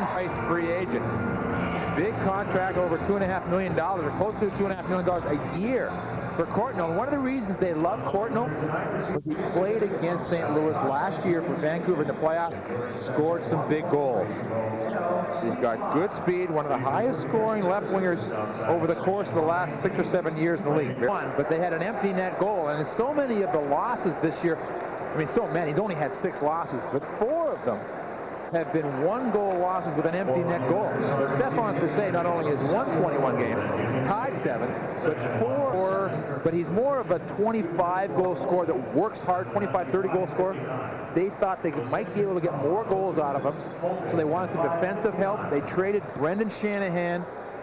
Free agent. Big contract, over $2.5 million, or close to $2.5 million a year for Courtnall. One of the reasons they love Courtnall was he played against St. Louis last year for Vancouver in the playoffs, scored some big goals. He's got good speed, one of the highest scoring left wingers over the course of the last 6 or 7 years in the league. But they had an empty net goal, and so many of the losses this year, I mean, so many, he's only had 6 losses, but 4 of them have been 1-goal losses with an empty net goal. So Stéphane Fiset not only has won 21 games, tied 7, but 4, but he's more of a 25-goal scorer that works hard, 25-30-goal scorer. They thought they might be able to get more goals out of him, so they wanted some defensive help. They traded Brendan Shanahan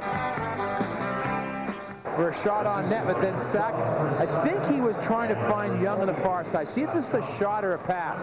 for a shot on net, but then Sack, I think he was trying to find Young on the far side. See if this is a shot or a pass.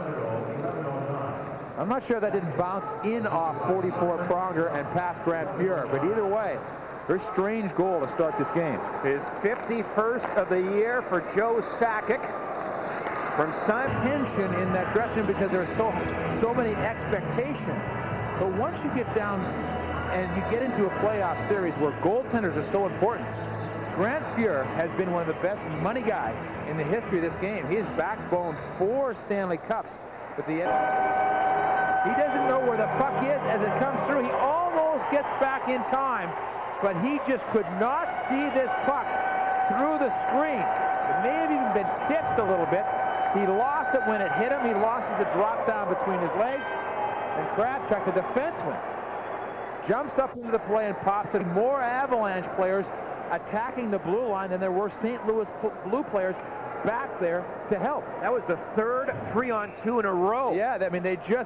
I'm not sure that didn't bounce in off 44 Pronger and past Grant Fuhr, but either way, very strange goal to start this game. His 51st of the year for Joe Sakic. From some tension in that dressing room because there are so many expectations. But once you get down and you get into a playoff series where goaltenders are so important, Grant Fuhr has been one of the best money guys in the history of this game. He has backboned 4 Stanley Cups, but he doesn't know where the puck is as it comes through. He almost gets back in time, but he just could not see this puck through the screen. It may have even been tipped a little bit. He lost it when it hit him. He lost it to drop down between his legs. And Kravchuk, the defenseman, jumps up into the play and pops it. More Avalanche players attacking the blue line than there were St. Louis Blue players back there to help. That was the 3rd 3-on-2 in a row. Yeah, I mean,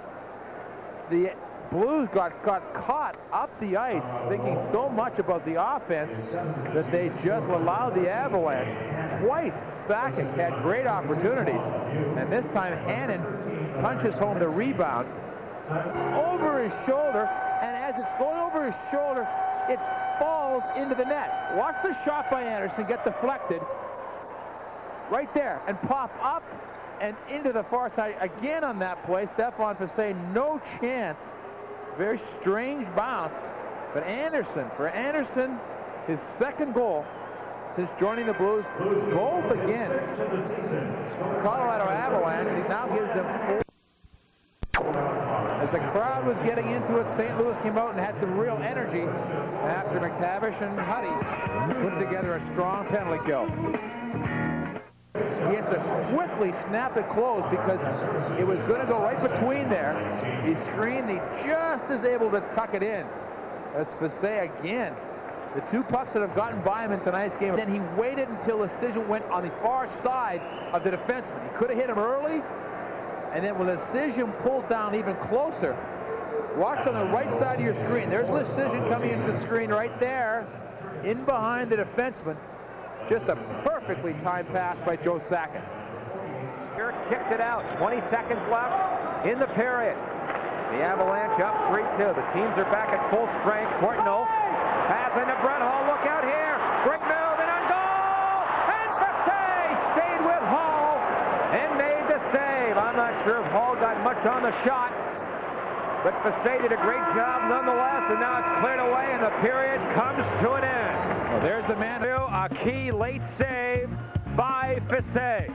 the Blues got caught up the ice thinking so much about the offense that they just allowed the Avalanche. Twice Sakic had great opportunities, and this time Hannon punches home the rebound over his shoulder, and as it's going over his shoulder, it falls into the net. Watch the shot by Anderson get deflected right there and pop up and into the far side again on that play. Stéphane Fiset, no chance. Very strange bounce. But for Anderson, his 2nd goal since joining the Blues, both against Colorado Avalanche. He now gives them 4. As the crowd was getting into it, St. Louis came out and had some real energy after McTavish and Huddy put together a strong penalty kill. He has to quickly snap it closed because it was going to go right between there. He screened, he just is able to tuck it in. That's Fiset again. The 2 pucks that have gotten by him in tonight's game. Then he waited until the decision went on the far side of the defenseman. He could have hit him early, and then when the decision pulled down even closer, watch on the right side of your screen. There's the decision coming into the screen right there, in behind the defenseman. Just a perfectly timed pass by Joe Sakic. Here kicked it out. 20 seconds left in the period. The Avalanche up 3-2. The teams are back at full strength. Courtnall pass into Brett Hall. Look out here. Great move and on goal. And Fiset stayed with Hall and made the save. I'm not sure if Hall got much on the shot, but Fiset did a great job nonetheless, and now it's cleared away and the period comes to an end. Well, there's the man. A key late save by Fiset.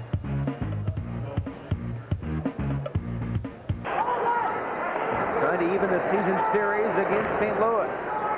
Trying to even the season series against St. Louis.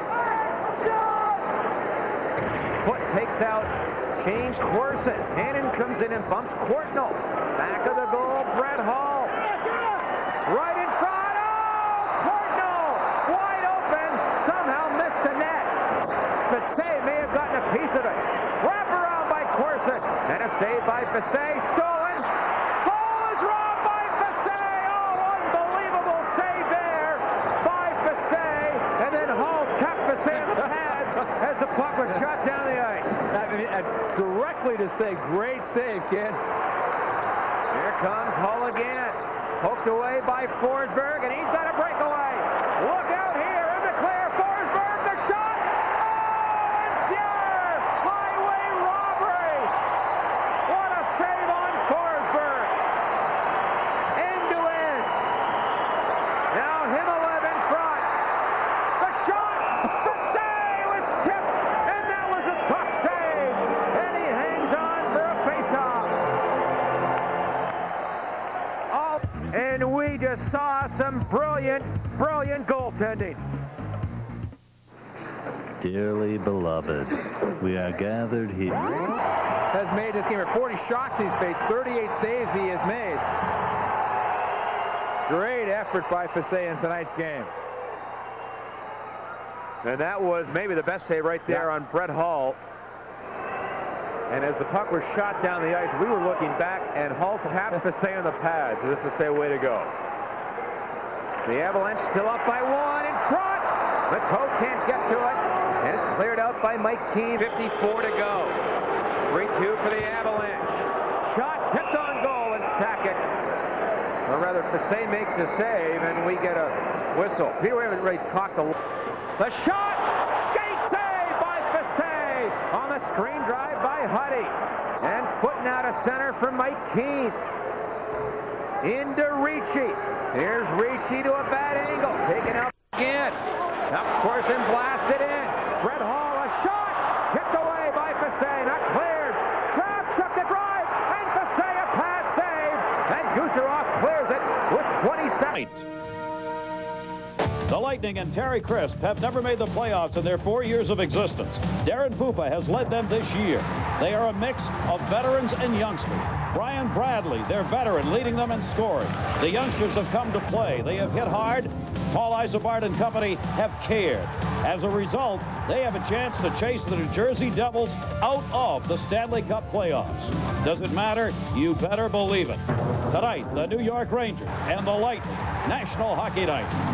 Foot takes out Shane Corson. Hannon comes in and bumps Courtnall. Back of the goal, Brett Hall. Right in front. Oh, Courtnall wide open. Somehow missed the net. Fiset may have gotten a piece of it. Wrap around by Corson. And a save by Fiset. Stolen. Hall is robbed by Fiset. Oh, unbelievable save there by Fiset. And then Hall tapped Fiset in the pads as the puck was shot down the ice. I mean, directly to say, great save, kid. Here comes Hall again. Poked away by Forsberg, and he's got a breakaway. Look out here in the clear. Forsberg, the shot. Oh, and Fuhr. Highway robbery. What a save on Forsberg. End to end. Now Himmelev in front. Brilliant goaltending. Dearly beloved, we are gathered here. Has made this game 40 shots he's faced, 38 saves he has made. Great effort by Facet in tonight's game. And that was maybe the best save right there on Brett Hull. And as the puck was shot down the ice, we were looking back, and Hull tapped Facet on the pads just to say, way to go. The Avalanche still up by one in front. Mateau can't get to it, and it's cleared out by Mike Keane. 54 to go. 3-2 for the Avalanche. Shot tipped on goal, and Sakic, or rather Facet makes a save, and we get a whistle. Peter, we haven't really talked a lot. The shot! Skate save by Facet on the screen drive by Huddy. And putting out a center for Mike Keane. Into Ricci. Here's Ricci to a bad angle. Taken out again. Up course and blasted in. Brett Hull, a shot. Kicked away by Facet. Not cleared. Kravchuk to drive. And Facet a pass save. And Kucherov clears it with 27. The Lightning and Terry Crisp have never made the playoffs in their 4 years of existence. Darren Pupa has led them this year. They are a mix of veterans and youngsters. Brian Bradley, their veteran, leading them in scoring. The youngsters have come to play. They have hit hard. Paul Isobart and company have cared. As a result, they have a chance to chase the New Jersey Devils out of the Stanley Cup playoffs. Does it matter? You better believe it. Tonight, the New York Rangers and the Lightning, National Hockey Night.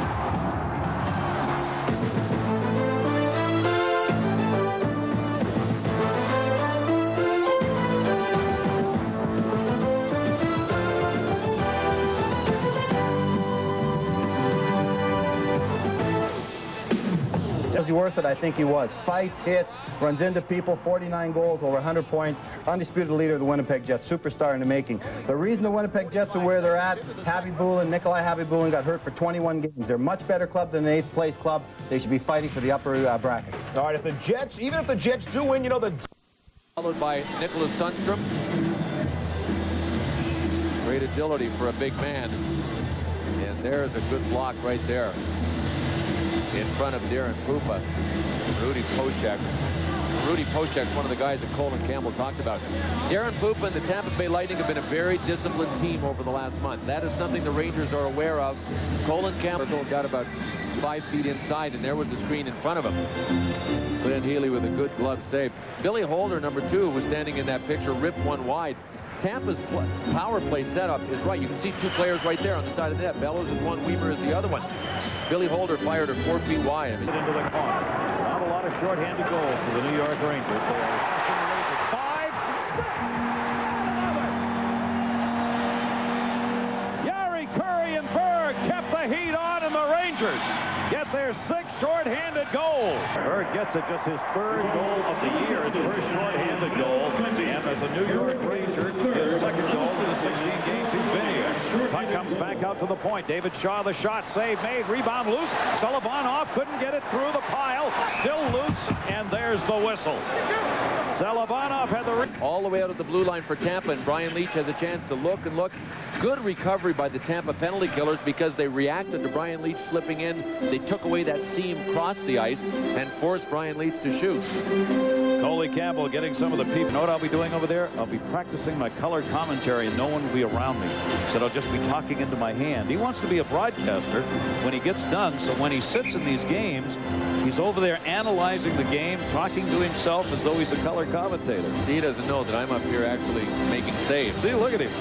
Was he worth it? I think he was. Fights, hits, runs into people, 49 goals, over 100 points, undisputed leader of the Winnipeg Jets, superstar in the making. The reason the Winnipeg Jets are where they're at, Nikolai Khabibulin got hurt for 21 games. They're a much better club than the 8th place club. They should be fighting for the upper bracket. All right, even if the Jets do win, you know, followed by Nicholas Sundstrom. Great agility for a big man. And there's a good block right there in front of Darren Pupa. Rudy Poshak. Rudy Poshak's one of the guys that Colin Campbell talked about. Darren Pupa and the Tampa Bay Lightning have been a very disciplined team over the last month. That is something the Rangers are aware of. Colin Campbell got about 5 feet inside, and there was the screen in front of him. Glenn Healy with a good glove save. Billy Holder, number 2, was standing in that picture, ripped one wide. Tampa's power play setup is right. You can see 2 players right there on the side of the net. Bellows is one, Weaver is the other one. Billy Holder fired her 4 feet wide. Into the corner. Not a lot of shorthanded goals for the New York Rangers. 5. Yari, Curry, and Berg kept the heat on, and the Rangers get their 6th shorthanded goal. Berg gets it, just his 3rd goal of the year, his first shorthanded goal, and as a New York Ranger, his 2nd goal in the 16 games he's been here. Puck comes back out to the point. David Shaw, the shot, save made, rebound loose. Selivanov couldn't get it through the pile, still loose, and there's the whistle. Selivanov had the all the way out of the blue line for Tampa, and Brian Leetch has a chance to look and look. Good recovery by the Tampa penalty killers because they reacted to Brian Leetch slipping in. They took away that seam across the ice and forced Brian Leetch to shoot. Coley Campbell getting some of the people. You know what I'll be doing over there? I'll be practicing my color commentary and no one will be around me. So I'll just be talking into my hand. He wants to be a broadcaster when he gets done, so when he sits in these games, he's over there analyzing the game, talking to himself as though he's a color commentator. He doesn't know that I'm up here actually making saves. See, look at him.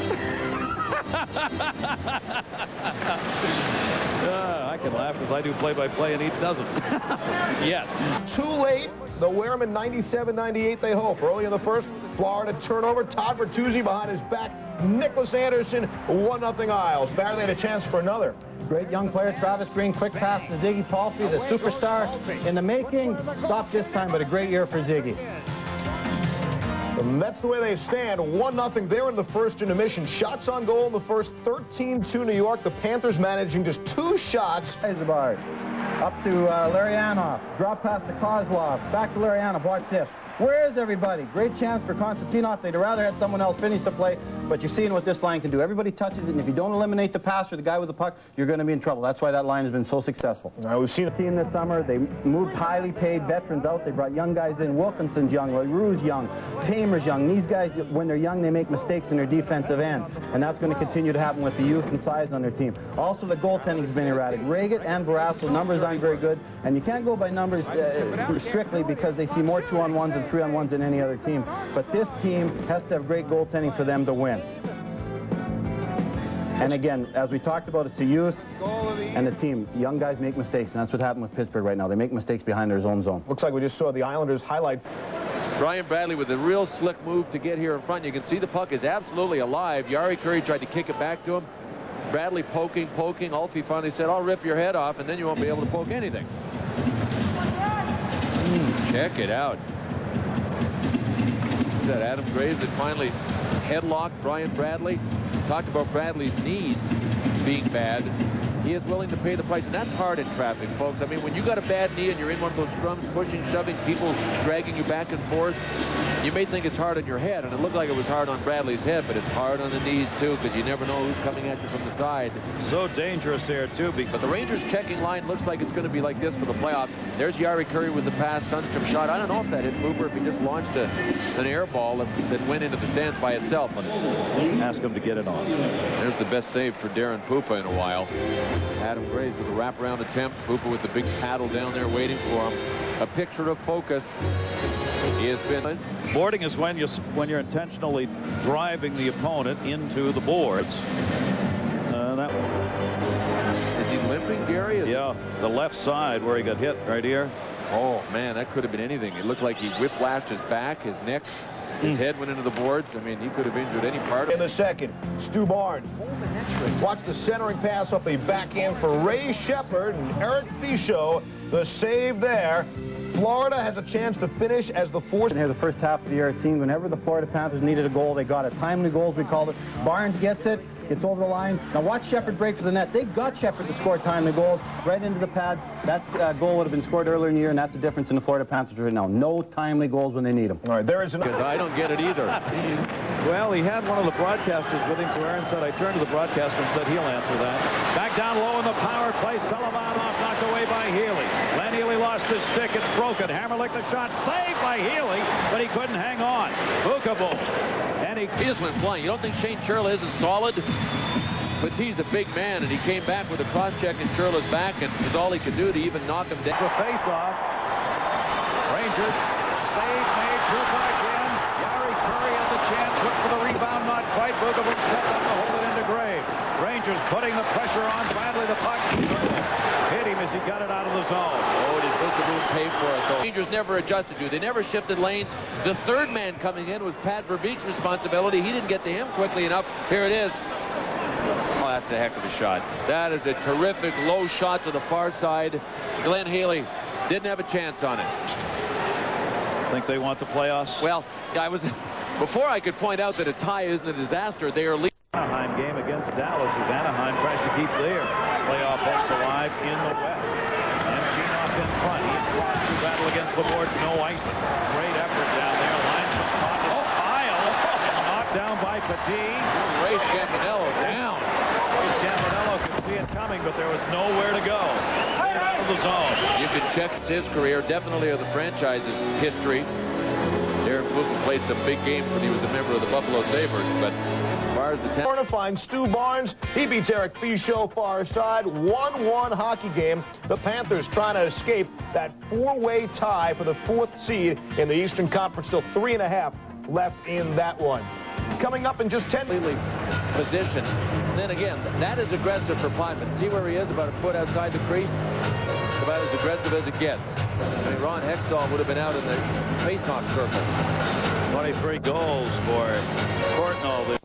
I can laugh as I do play-by-play, and he doesn't. Yet. Too late. They'll wear him in 97-98, they hope. Early in the first, Florida turnover. Todd Bertuzzi behind his back. Nicholas Anderson, 1-0 Isles. Barely had a chance for another. Great young player, Travis Green, quick pass to Ziggy Palffy, the superstar in the making. Stopped this time, but a great year for Ziggy. And that's the way they stand. 1-0 there in the first intermission. Shots on goal in the first, 13-2 New York. The Panthers managing just 2 shots. Isobart up to Larionov. Drop pass to Kozlov. Back to Larionov. Watch this. Where is everybody? Great chance for Konstantinov. They'd rather had someone else finish the play. but you're seeing what this line can do. Everybody touches it, and if you don't eliminate the passer, the guy with the puck, you're going to be in trouble. That's why that line has been so successful. Now, we've seen The team this summer, they moved highly paid veterans out. They brought young guys in. Wilkinson's young, LaRue's young, Tamer's young. These guys, when they're young, they make mistakes in their defensive end, and that's going to continue to happen with the youth and size on their team. Also, the goaltending's been erratic. Reagit and Barrasso, numbers aren't very good, and you can't go by numbers strictly because they see more 2-on-1s and 3-on-1s than any other team. But this team has to have great goaltending for them to win. And again, as we talked about, it's the youth and the team. Young guys make mistakes, and that's what happened with Pittsburgh right now. They make mistakes behind their own zone. Looks like we just saw the Islanders highlight. Brian Bradley with a real slick move to get here in front. You can see the puck is absolutely alive. Jari Kurri tried to kick it back to him. Bradley poking. Alfie finally said, I'll rip your head off, and then you won't be able to poke anything. Check it out. That Adam Graves had finally headlocked Brian Bradley. Talked about Bradley's knees being bad. He is willing to pay the price, and that's hard in traffic, folks. I mean, when you got a bad knee and you're in one of those scrums, pushing, shoving, people dragging you back and forth, you may think it's hard on your head, and it looked like it was hard on Bradley's head, but it's hard on the knees, too, because you never know who's coming at you from the side. So dangerous there, too. But the Rangers checking line looks like it's going to be like this for the playoffs. There's Jari Kurri with the pass, Sundstrom shot. I don't know if that hit Cooper, if he just launched an air ball that went into the stands by itself. But ask him to get it on. There's the best save for Darren Pupa in a while. Adam Graves with a wraparound attempt. Pupa with the big paddle down there waiting for him. A picture of focus. He has been... Boarding is when you're intentionally driving the opponent into the boards. Is he limping, Gary? Yeah, the left side where he got hit right here. Oh, man, that could have been anything. It looked like he whiplashed his back, his neck. His head went into the boards. I mean, he could have injured any part of it. In the second, Stu Barnes. Watch the centering pass off the backhand for Ray Shepard and Eric Fichaud. The save there. Florida has a chance to finish as the fourth. And here the first half of the year, it seemed whenever the Florida Panthers needed a goal, they got it. Timely goals, we called it. Barnes gets it, gets over the line. Now watch Shepard break for the net. They got Shepard to score timely goals right into the pads. That goal would have been scored earlier in the year, and that's the difference in the Florida Panthers right now. No timely goals when they need them. All right, there is another. I don't get it either. Well, he had one of the broadcasters with him, so Aaron said, I turned to the broadcaster and said he'll answer that. Back down low in the power play. Sullivan off, knocked away by Healy. Len Healy lost his stick. It's broken. Hammerlick the shot. Saved by Healy, but he couldn't hang on. Bukabo. And he just went flying. You don't think Shane Churla isn't solid? But he's a big man, and he came back with a cross-check in Churla's back, and it's all he could do to even knock him down. The face-off. Rangers. Save made. Pupa again. Jari Kurri has a chance. Look for the rebound. Not quite. Bukabo stepped up to hold it into Graves. Rangers putting the pressure on Bradley. The puck hit him as he got it out of the zone. Oh, did Bukabo pay for it, though? Rangers never adjusted to. They never shifted lanes. The third man coming in was Pat Verbeek's responsibility. He didn't get to him quickly enough. Here it is. Oh, that's a heck of a shot. That is a terrific low shot to the far side. Glenn Healy didn't have a chance on it. Think they want the playoffs? Well, I was before I could point out that a tie isn't a disaster. They are leading. Anaheim game against Dallas as Anaheim tries to keep their playoff hopes alive in the West. And Genoff in front. He's lost to battle against the boards. No icing. Great effort down there. Lines from top. Oh, Isle. Knocked down by Petit. Ray Scampanello down. Ray Scampanello could see it coming, but there was nowhere to go. Out of the zone. You can check his career, definitely of the franchise's history. Darren Pupa played some big games when he was a member of the Buffalo Sabres, but as far as the Florida finds Stu Barnes. He beats Eric Fichaud far side. 1-1 hockey game. The Panthers trying to escape that four-way tie for the fourth seed in the Eastern Conference. Still 3.5 left in that one. Coming up in just 10 position. And then again, that is aggressive for Potvin. See where he is, about a foot outside the crease? It's about as aggressive as it gets. I mean, Ron Hextall would have been out in the faceoff circle. 23 goals for Courtnall.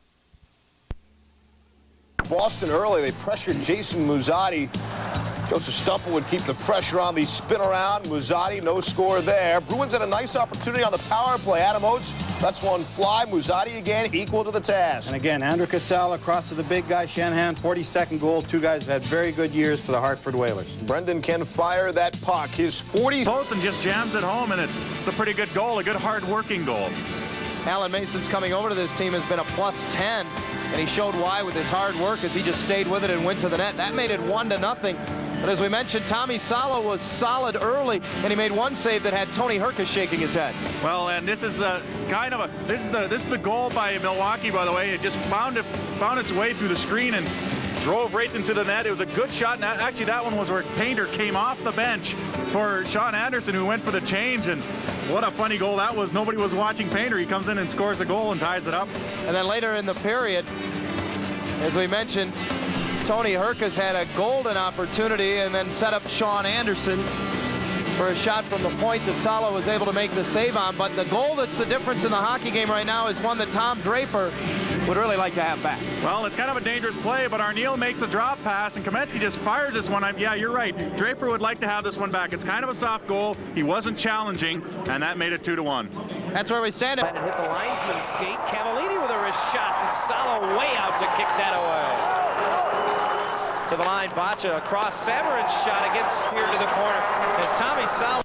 Boston early, they pressured Jason Muzzatti. Joseph Stumple would keep the pressure on the spin around. Muzzatti, no score there. Bruins had a nice opportunity on the power play. Adam Oates lets one fly. Muzzatti again equal to the task. And again, Andrew Casella across to the big guy, Shanahan, 42nd goal. Two guys have had very good years for the Hartford Whalers. Brendan can fire that puck. His 40th. Both and just jams it home, and it's a pretty good goal, a good hard-working goal. Alan Mason's coming over to this team has been a +10, and he showed why with his hard work as he just stayed with it and went to the net. That made it 1-0. But as we mentioned, Tommy Salo was solid early, and he made one save that had Tony Herkus shaking his head. Well, and this is the kind of this is the goal by Milwaukee, by the way. It just found its way through the screen and drove right into the net. It was a good shot, and actually that one was where Painter came off the bench for Sean Anderson, who went for the change, and what a funny goal that was. Nobody was watching Painter. He comes in and scores the goal and ties it up. And then later in the period, as we mentioned, Tony Herkus had a golden opportunity and then set up Sean Anderson for a shot from the point that Salo was able to make the save on. But the goal that's the difference in the hockey game right now is one that Tom Draper would really like to have back. Well, it's kind of a dangerous play, but Arniel makes a drop pass, and Kamensky just fires this one. Yeah, you're right. Draper would like to have this one back. It's kind of a soft goal. He wasn't challenging, and that made it 2-1. That's where we stand. And hit the linesman's skate. Cavallini with a wrist shot, and Salo way out to kick that away. To the line, Bacha across Samarin's shot against steered to the corner as Tommy Salo.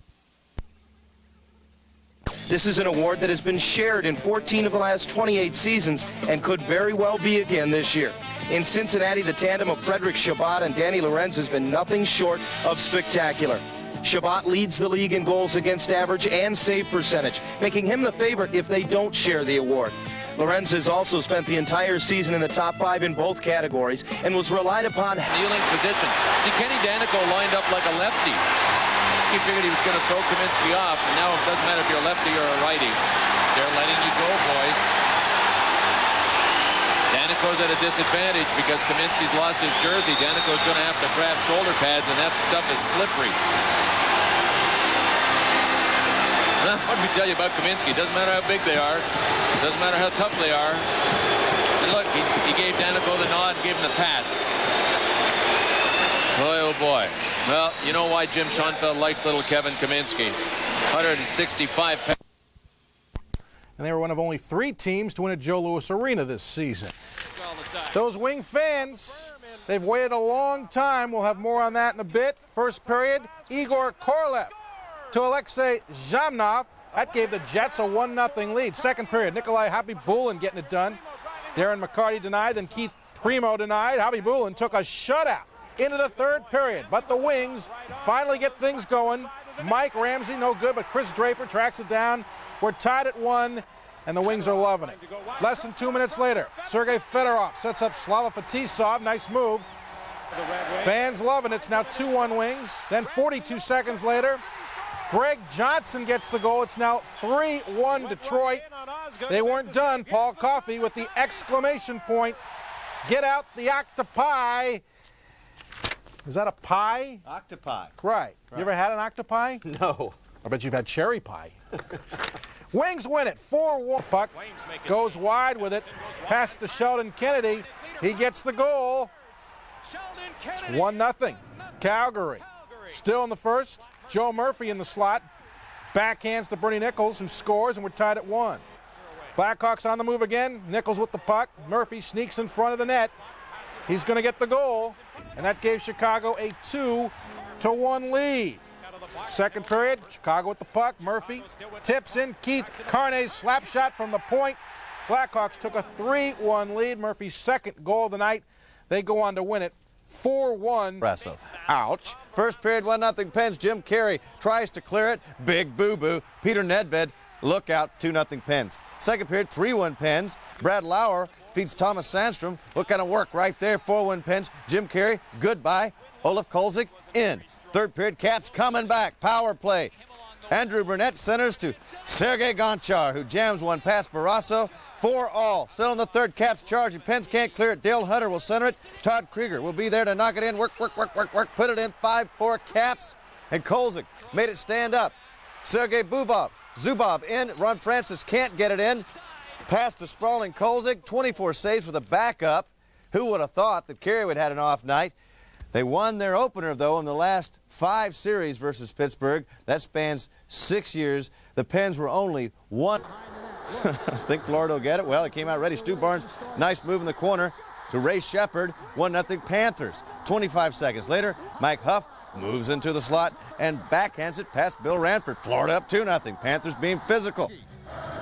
This is an award that has been shared in 14 of the last 28 seasons and could very well be again this year. In Cincinnati, the tandem of Frederick Chabot and Danny Lorenz has been nothing short of spectacular. Chabot leads the league in goals against average and save percentage, making him the favorite if they don't share the award. Lorenz has also spent the entire season in the top 5 in both categories and was relied upon. Kneeling position. See, Kenny Danico lined up like a lefty. He figured he was going to throw Kamensky off, and now it doesn't matter if you're a lefty or a righty. They're letting you go, boys. Danico's at a disadvantage because Kamensky's lost his jersey. Danico's going to have to grab shoulder pads, and that stuff is slippery. What did we tell you about Kamensky? It doesn't matter how big they are. It doesn't matter how tough they are. And look, he gave Danico the nod, gave him the pat. Boy, oh boy. Well, you know why Jim Schoenfeld likes little Kevin Kamensky. 165 pounds. And they were one of only 3 teams to win at Joe Louis Arena this season. Those Wing fans, they've waited a long time. We'll have more on that in a bit. First period, Igor Korolev to Alexei Zhamnov. That gave the Jets a 1-0 lead. Second period, Nikolai Habibulin getting it done. Darren McCarty denied, then Keith Primo denied. Habibulin took a shutout into the third period. But the Wings finally get things going. Mike Ramsey, no good, but Chris Draper tracks it down. We're tied at 1, and the Wings are loving it. Less than 2 minutes later, Sergei Fedorov sets up Slava Fetisov. Nice move. Fans loving it. It's now 2-1 Wings. Then 42 seconds later, Greg Johnson gets the goal. It's now 3-1 Detroit. They weren't done. Paul Coffey with the exclamation point. Get out the octopi. Is that a pie? Octopi. Right. You ever had an octopi? No. I bet you've had cherry pie. Wings win it. 4-1. Puck goes wide with it. Pass to Sheldon Kennedy. He gets the goal. It's 1-0. Calgary. Still in the first. Joe Murphy in the slot. Backhands to Bernie Nichols, who scores, and we're tied at 1. Blackhawks on the move again. Nichols with the puck. Murphy sneaks in front of the net. He's going to get the goal, and that gave Chicago a 2-1 lead. Second period, Chicago with the puck. Murphy tips in. Keith Carney's slap shot from the point. Blackhawks took a 3-1 lead. Murphy's second goal of the night. They go on to win it 4-1. Impressive. Ouch. First period, 1-0 Pens. Jim Carey tries to clear it. Big boo-boo. Peter Nedved, look out, 2-0 Pens. Second period, 3-1 Pens. Brad Lauer feeds Thomas Sandstrom. What kind of work right there, 4-1 Pens. Jim Carey, goodbye. Olaf Kolzig, in. Third period, Caps coming back. Power play. Andrew Burnett centers to Sergei Gonchar, who jams one past Barrasso. 4-all. Still in the third, Caps charging. Pens can't clear it. Dale Hunter will center it. Todd Krieger will be there to knock it in. Work. Put it in. 5-4 Caps. And Kolzig made it stand up. Sergei Zubov in. Ron Francis can't get it in. Pass to sprawling Kolzig. 24 saves for the backup. Who would have thought that Carey would have had an off night? They won their opener, though, in the last 5 series versus Pittsburgh. That spans 6 years. The Pens were only 1. I think Florida will get it. Well, it came out ready. Stu Barnes, nice move in the corner to Ray Shepard. 1-0 Panthers. 25 seconds later, Mike Huff moves into the slot and backhands it past Bill Ranford. Florida up 2-0. Panthers being physical.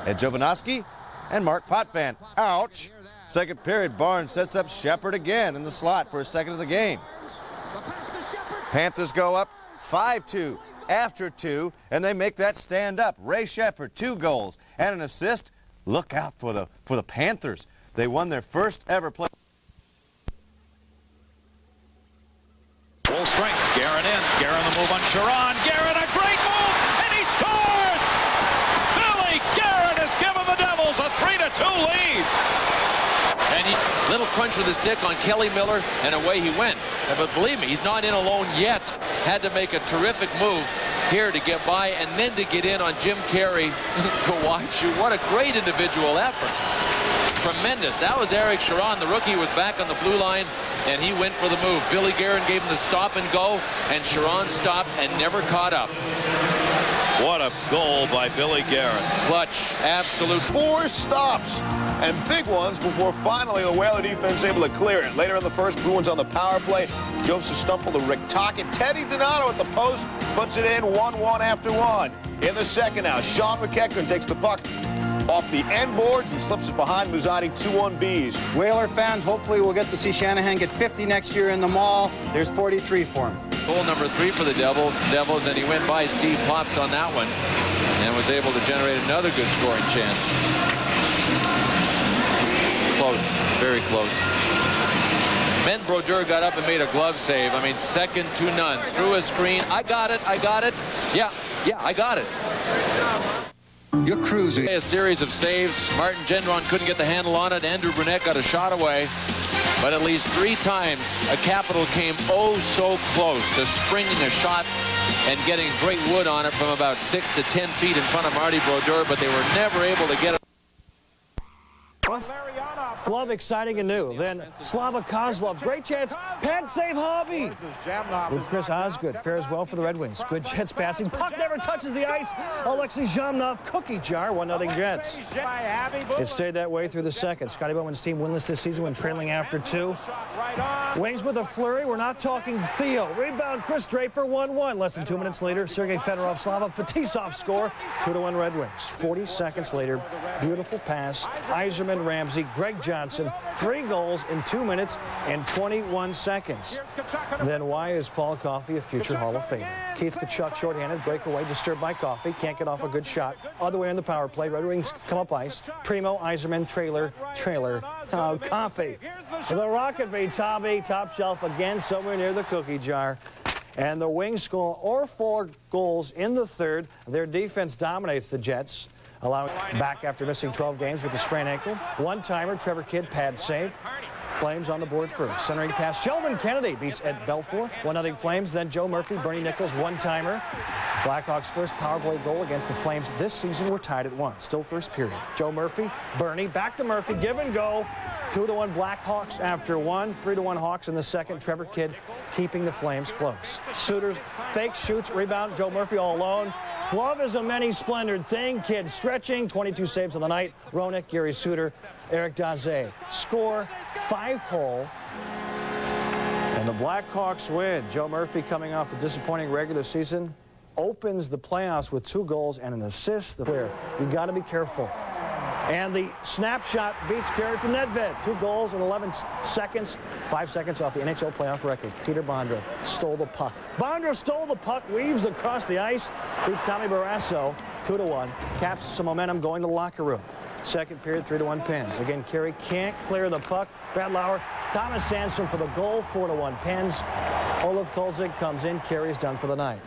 Ed Jovanovski and Mark Potvin. Ouch. Second period, Barnes sets up Shepard again in the slot for his second of the game. Panthers go up 5-2 after 2, and they make that stand up. Ray Shepard, 2 goals and an assist. Look out for the Panthers. They won their first ever play. Full strength. Guerin in. Guerin the move on Sharon. Guerin a great move, and he scores! Billy Guerin has given the Devils a 3-2 lead. And he little crunch with his stick on Kelly Miller, and away he went. But believe me, he's not in alone yet. Had to make a terrific move here to get by, and then to get in on Jim Carey. Go watch you. What a great individual effort. Tremendous. That was Eric Sharon. The rookie was back on the blue line, and he went for the move. Billy Guerin gave him the stop and go, and Sharon stopped and never caught up. What a goal by Billy Guerin. Clutch. Absolute. 4 stops and big ones before finally the Whaler defense able to clear it. Later in the first, Bruins on the power play. Joseph Stumple to Rick Tocchet. Teddy Donato at the post puts it in 1-1 after 1. In the second now, Sean McEachran takes the puck off the end boards and slips it behind Muzzati 2-1 Bs. Whaler fans, hopefully we'll get to see Shanahan get 50 next year in the mall. There's 43 for him. Goal number 3 for the Devils, and he went by Steve Pops on that one and was able to generate another good scoring chance. Close, very close. Ben Brodeur got up and made a glove save. I mean, 2-0. Through a screen. I got it. Yeah, I got it. You're cruising. A series of saves. Martin Gendron couldn't get the handle on it. Andrew Burnett got a shot away. But at least 3 times, a Capital came oh so close to springing a shot and getting great wood on it from about 6 to 10 feet in front of Marty Brodeur, but they were never able to get it. Glove exciting and new. Then Slava Kozlov. Great chance. Pad save Hobby. With Chris Osgood. Fares well for the Red Wings. Good Jets passing. Puck never touches the ice. Alexei Zhamnov. Cookie jar. 1-0 Jets. It stayed that way through the second. Scotty Bowman's team winless this season when trailing after 2. Wings with a flurry. We're not talking Theo. Rebound Chris Draper. 1-1. Less than 2 minutes later, Sergei Fedorov, Slava Fetisov score. 2-1 Red Wings. 40 seconds later, beautiful pass. Yzerman, Ramsey, Greg Johnson, 3 goals in 2 minutes and 21 seconds. Then why is Paul Coffey a future Hall of Famer? Keith Tkachuk shorthanded, breakaway, disturbed by Coffey. Can't get off a good shot. Other way on the power play. Red Wings come up ice. Primo, Yzerman, trailer. Coffey. The Rocket beats Hobby. Top shelf again, somewhere near the cookie jar. And the Wings score all 4 goals in the third. Their defense dominates the Jets. Allowing back after missing 12 games with a sprained ankle. One-timer, Trevor Kidd, pad save. Flames on the board first. Centering pass, Sheldon Kennedy beats Ed Belfour. 1-0 Flames, then Joe Murphy, Bernie Nichols, one-timer. Blackhawks' first power play goal against the Flames this season were tied at 1. Still first period. Joe Murphy, Bernie, back to Murphy, give and go. 2-1 Blackhawks after 1. 3-1 Hawks in the second. Trevor Kidd keeping the Flames close. Suitors, fake shoots, rebound. Joe Murphy all alone. Glove is a many-splendored thing. Kidd stretching. 22 saves on the night. Roenick, Gary Suter, Eric Daze. Score 5-hole. And the Blackhawks win. Joe Murphy, coming off a disappointing regular season, opens the playoffs with 2 goals and an assist. The player, you got to be careful. And the snapshot beats Carey from Nedved. 2 goals in 11 seconds. 5 seconds off the NHL playoff record. Peter Bondra stole the puck. Bondra stole the puck, weaves across the ice, beats Tommy Barrasso 2-1. Caps some momentum going to the locker room. Second period, 3-1 Pens. Again, Carey can't clear the puck. Brad Lauer, Thomas Sandstrom for the goal, 4-1 Pens. Olaf Kolzig comes in. Carey is done for the night.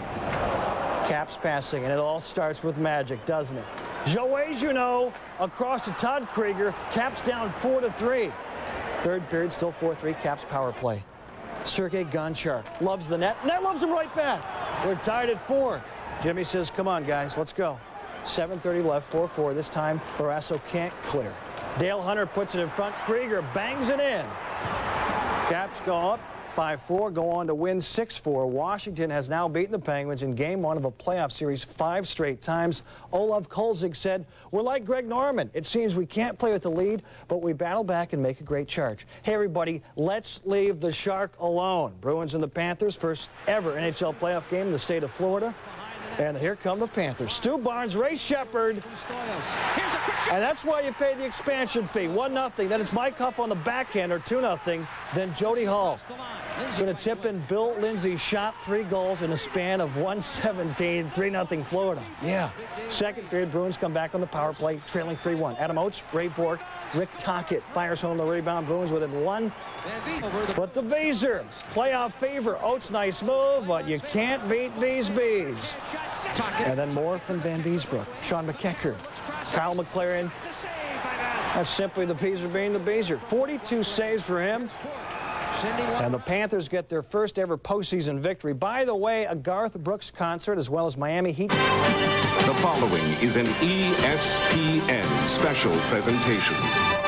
Caps passing, and it all starts with magic, doesn't it? Joey Juneau across to Todd Krieger. Caps down 4-3. Third period, still 4-3. Caps power play. Sergei Gonchar loves the net. Net loves him right back. We're tied at 4. Jimmy says, come on, guys, let's go. 7:30 left, 4-4. This time, Barrasso can't clear. Dale Hunter puts it in front. Krieger bangs it in. Caps go up 5-4, go on to win 6-4. Washington has now beaten the Penguins in Game 1 of a playoff series 5 straight times. Olaf Kolzig said, we're like Greg Norman. It seems we can't play with the lead, but we battle back and make a great charge. Hey, everybody, let's leave the Shark alone. Bruins and the Panthers, first ever NHL playoff game in the state of Florida. And here come the Panthers. Stu Barnes, Ray Shepard. And that's why you pay the expansion fee. 1-0. Then it's Mike Huff on the backhand, or 2-0. Then Jody Hall going to tip in Bill Lindsay. Shot 3 goals in a span of 1:17. 3-0 Florida. Yeah. Second period, Bruins come back on the power play, trailing 3-1. Adam Oates, Ray Bork, Rick Tocchet fires home the rebound. Bruins within 1. But the Beezer, playoff favor. Oates, nice move, but you can't beat these bees. And then more from Van Beesbrook, Sean McEachern, Kyle McLaren. That's simply the Beezer being the Beezer. 42 saves for him. And the Panthers get their first ever postseason victory. By the way, a Garth Brooks concert as well as Miami Heat. The following is an ESPN special presentation.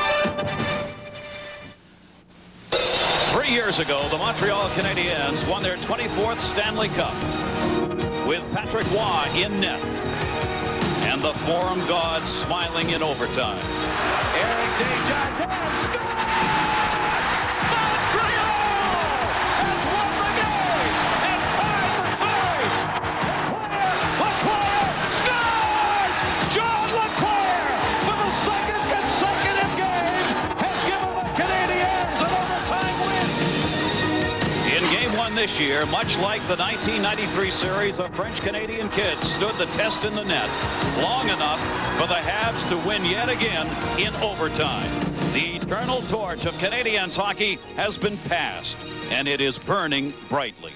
3 years ago, the Montreal Canadiens won their 24th Stanley Cup with Patrick Roy in net and the Forum gods smiling in overtime. Eric Desjardins scores! This year, much like the 1993 series, the French-Canadian kids stood the test in the net long enough for the Habs to win yet again in overtime. The eternal torch of Canadiens hockey has been passed, and it is burning brightly.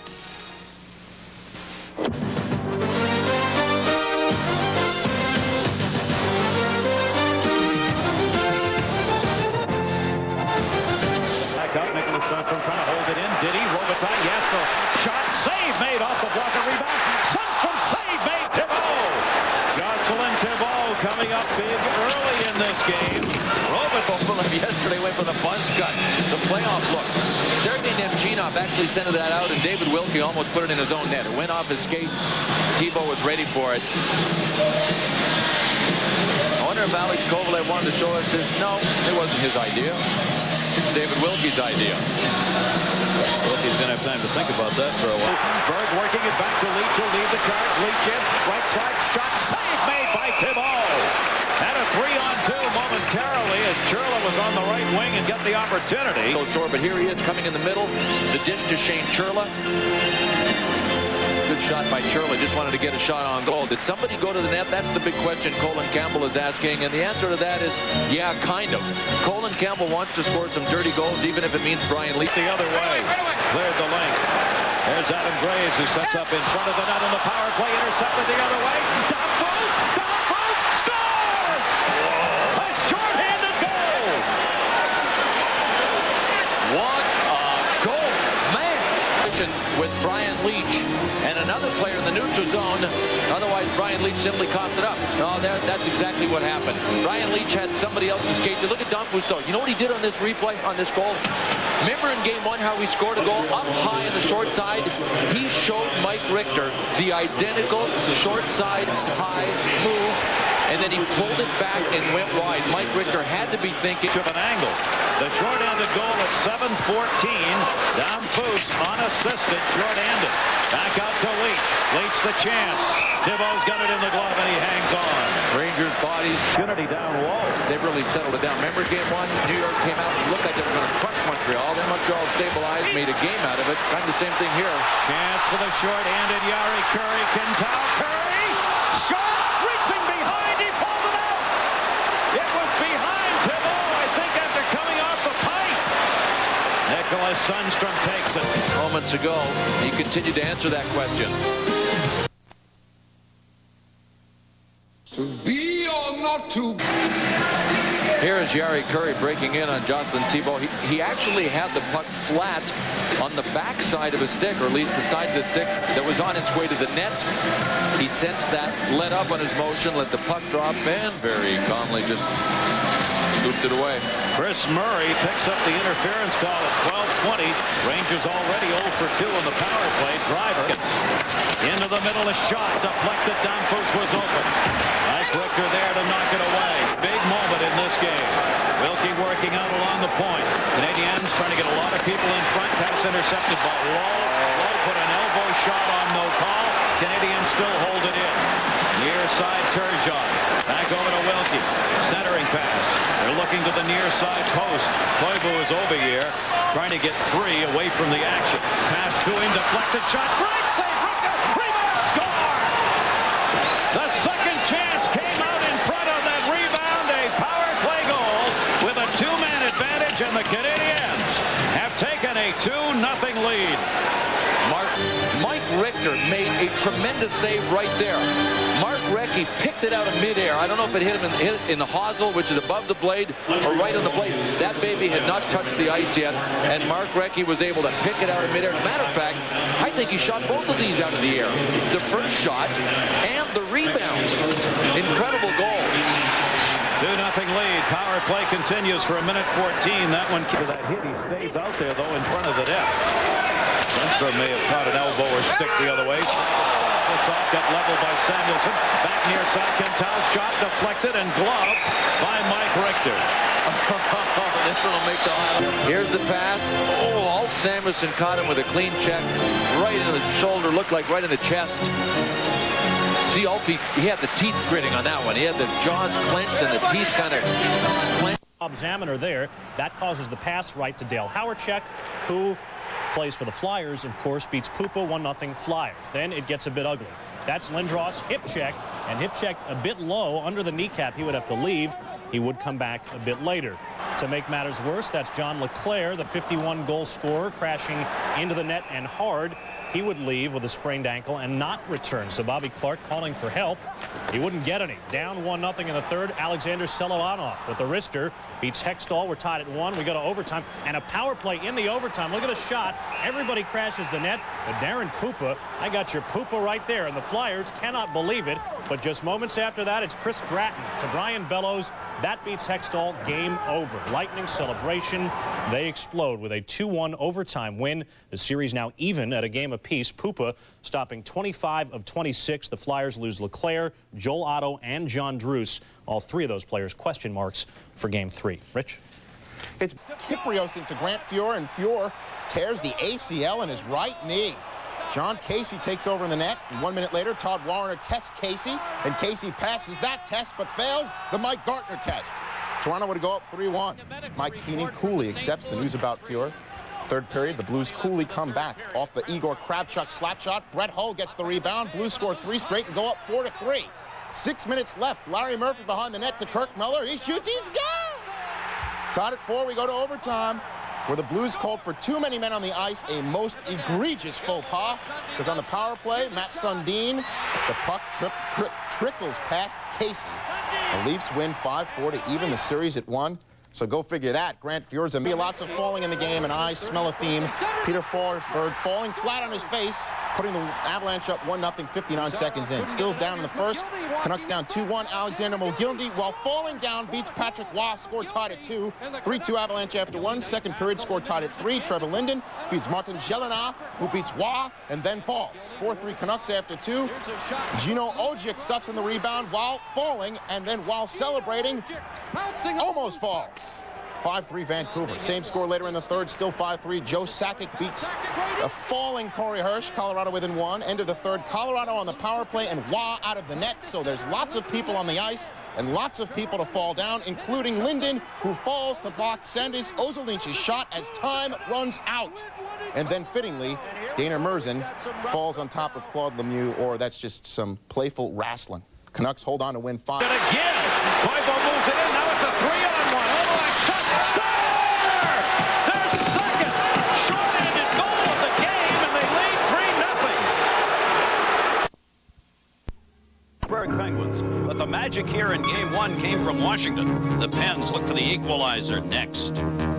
From trying to hold it in. Did he? Robitaille, yes. Shot, save made off the block and rebound. Sundstrom, save made. Thibault. Jocelyn Thibault coming up big early in this game. Robitaille yesterday went for the bunch cut. The playoff look. Sergei Nemchinov actually sent that out, and David Wilkie almost put it in his own net. It went off his skate. Thibault was ready for it. I wonder if Alex Kovalev wanted to show us his... No, it wasn't his idea. David Wilkie's idea. Wilkie's going to have time to think about that for a while. Berg working it back to Leach. He'll lead the charge. Leach in. Right side shot. Save made by Thibault. Had a 3-on-2 momentarily as Churla was on the right wing and got the opportunity. But here he is coming in the middle. The dish to Shane Churla. Good shot by Churla. Just wanted to get a shot on goal. Did somebody go to the net? That's the big question Colin Campbell is asking. And the answer to that is, yeah, kind of. Colin Campbell wants to score some dirty goals, even if it means Brian Lee. The other way. Cleared the lane. There's Adam Graves, who sets up in front of the net on the power play. Intercepted the other way. Don Booth scores! A shorthanded goal! What a goal! Man! With Brian Leach and another player in the neutral zone. Otherwise, Brian Leach simply coughed it up. No, that's exactly what happened. Brian Leach had somebody else's skate. Look at Don Fusso. You know what he did on this replay, on this goal? Remember in game 1 how he scored a goal up high on the short side? He showed Mike Richter the identical short side high move, and then he pulled it back and went wide. Mike Richter had to be thinking of an angle. The short-handed goal at 7:14. Dom Foose unassisted, short-handed. Back out to Leach. Leach the chance. Thibault's got it in the glove and he hangs on. Rangers bodies. Opportunity down low. They've really settled it down. Remember game 1? New York came out and looked like they were going to crush Montreal. Then Montreal stabilized, made a game out of it. Kind of the same thing here. Chance for the short-handed Yari Curry. Quintal Curry. Shot! Reaching behind. He pulled it out. It was behind Thibault, I think, after coming off the pipe. Nicholas Sundstrom takes it. Moments ago, he continued to answer that question. To be or not to be. Here is Yari Curry breaking in on Jocelyn Thibault. He actually had the puck flat on the back side of his stick, or at least the side of the stick that was on its way to the net. He sensed that, let up on his motion, let the puck drop, and very calmly just scooped it away. Chris Murray picks up the interference call at 12:20. Rangers already 0 for 2 on the power play. Driver into the middle, a shot deflected. Don Fuchs was open. Mike Richter there to knock it away. Big moment in this game. Wilkie working out along the point. Canadiens trying to get a lot of people in front. Pass intercepted by Lowe. Lowe put an elbow shot on, no call. Canadiens still hold it in. Near side, Turgeon. Back over to Wilkie. Centering pass. They're looking to the near side post. Koivu is over here, trying to get 3 away from the action. Pass to him, deflected shot. Great save. Rebound, score! The second chance came out in front of that rebound. A power play goal with a 2-man advantage, and the Canadiens have taken a 2-0 lead. Mike Richter made a tremendous save right there. Mark Recchi picked it out of midair. I don't know if it hit him in the hosel, which is above the blade, or right on the blade. That baby had not touched the ice yet, and Mark Recchi was able to pick it out of midair. As a matter of fact, I think he shot both of these out of the air. The first shot and the rebound. Incredible goal. 2-0 lead. Power play continues for 1:14. That one to that hit. He stays out there, though, in front of the net. Lindstrom may have caught an elbow or stick the other way. This off, got leveled by Samuelson. Back near side, Kentow's shot deflected and gloved by Mike Richter. This one will make the highlight. Here's the pass. Oh, Ulf Samuelson caught him with a clean check. Right in the shoulder, looked like right in the chest. See, Ulf, he had the teeth gritting on that one. He had the jaws clenched and the teeth kind of clenched. Examiner there. That causes the pass right to Dale Hawerchuk, who plays for the Flyers, of course, beats Pupa 1-0 Flyers. Then it gets a bit ugly. That's Lindros hip-checked, and hip-checked a bit low under the kneecap. He would have to leave. He would come back a bit later. To make matters worse, that's John LeClair, the 51-goal scorer, crashing into the net and hard. He would leave with a sprained ankle and not return. So Bobby Clarke calling for help. He wouldn't get any. Down 1-0 in the third. Alexander Selovanov with the wrister beats Hextall. We're tied at 1. We go to overtime, and a power play in the overtime. Look at the shot. Everybody crashes the net, but Darren Pupa, I got your Pupa right there, and the Flyers cannot believe it. But just moments after that, it's Chris Gratton to Brian Bellows. That beats Hextall. Game over. Lightning celebration. They explode with a 2-1 overtime win. The series now even at a game apiece. Pupa stopping 25 of 26. The Flyers lose LeClair, Joel Otto, and John Druce. All 3 of those players question marks for Game 3. Rich? It's Kyprios into Grant Fuhr, and Fuhr tears the ACL in his right knee. John Casey takes over in the net, and 1 minute later, Todd Warner tests Casey, and Casey passes that test but fails the Mike Gartner test. Toronto would go up 3-1. Mike Keenan-Cooley accepts the news about Fuhr. Third period, the Blues coolly come back off the Igor Kravchuk slap shot. Brett Hull gets the rebound. Blues score 3 straight and go up 4-3. 6 minutes left. Larry Murphy behind the net to Kirk Muller. He shoots. He's gone! Tied at 4. We go to overtime, where the Blues called for too many men on the ice, a most egregious faux pas, because on the power play, Matt Sundin, the puck trickles past Casey. The Leafs win 5-4 to even the series at 1. So go figure that. Grant Fuhr's lots of falling in the game, and I smell a theme. Peter Forsberg falling flat on his face, putting the Avalanche up 1-0, 59 seconds in. Still down in the first. Canucks down 2-1. Alexander Mogilny, while falling down, beats Patrick Waugh, score tied at 2. 3-2 Avalanche after 1. Second period, score tied at 3. Trevor Linden feeds Martin Jelena, who beats Waugh and then falls. 4-3 Canucks after 2. Gino Ojic stuffs in the rebound while falling, and then while celebrating, almost falls. 5-3 Vancouver. Same score later in the third, still 5-3. Joe Sakic beats a falling Corey Hirsch. Colorado within 1. End of the third. Colorado on the power play and Waugh out of the net. So there's lots of people on the ice and lots of people to fall down, including Linden, who falls to block Sandis Ozolinski's shot as time runs out. And then fittingly, Dana Merzen falls on top of Claude Lemieux, or that's just some playful wrestling. Canucks hold on to win 5. And again, Koivu moves it in. Now it's a 3-on-1. Score! Their second short-handed goal of the game, and they lead 3-0. Pittsburgh Penguins. But the magic here in Game 1 came from Washington. The Pens look for the equalizer next.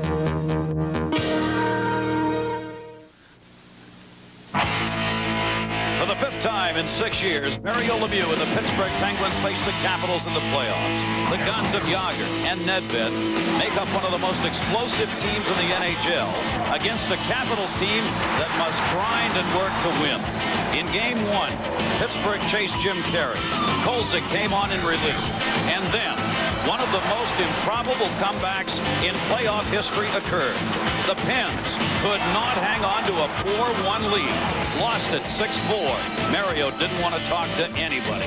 For the 5th time in 6 years, Mario Lemieux and the Pittsburgh Penguins face the Capitals in the playoffs. The guns of Jagr and Nedved make up one of the most explosive teams in the NHL against a Capitals team that must grind and work to win. In Game 1, Pittsburgh chased Jim Carey. Kolzig came on in relief. And then, one of the most improbable comebacks in playoff history occurred. The Pens could not hang on to a 4-1 lead. Lost it 6-4. Mario didn't want to talk to anybody.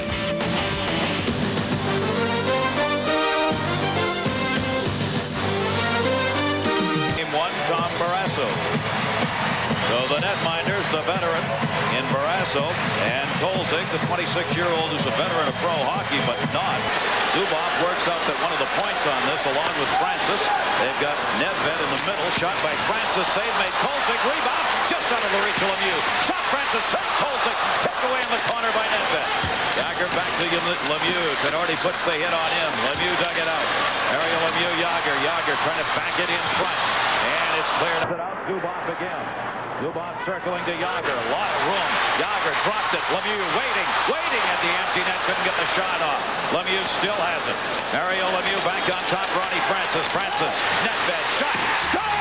Game 1, Tom Barrasso. So the netminders, the veteran in Barrasso, and Kolzig, the 26-year-old who's a veteran of pro hockey, but not. Zubov works out that one of the points on this, along with Francis. They've got Nedved in the middle, shot by Francis, save made. Kolzig, rebound, just out of the reach of Lemieux. Shot Francis, save Kolzig, taken away in the corner by Nedved. Jagr back to Lemieux. Tenardi puts the hit on him. Lemieux dug it out. Mario Lemieux, Jagr. Jagr trying to back it in front. And it's cleared out. Zubov again. Zubov circling to Jagr. A lot of room. Jagr dropped it. Lemieux waiting at the empty net. Couldn't get the shot off. Lemieux still has it. Mario Lemieux back on top. Ronnie Francis. Nedved shot. Score!